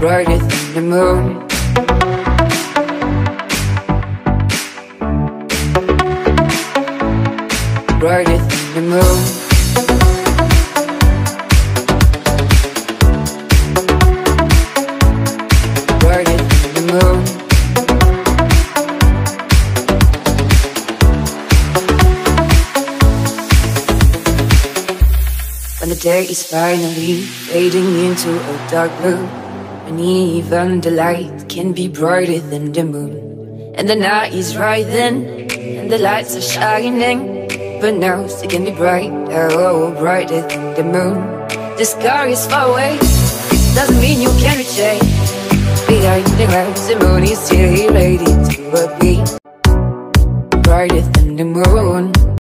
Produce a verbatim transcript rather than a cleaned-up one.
brighter than the moon. Brighter than the moon. Brighter than the moon. When the day is finally fading into a dark blue, and even the light can be brighter than the moon, and the night is right then, and the lights are shining, but now it can be brighter, oh, brighter than the moon. The sky is far away, doesn't mean you can reach it. Behind the clouds, the moon is still ready to appear. Brighter than the moon.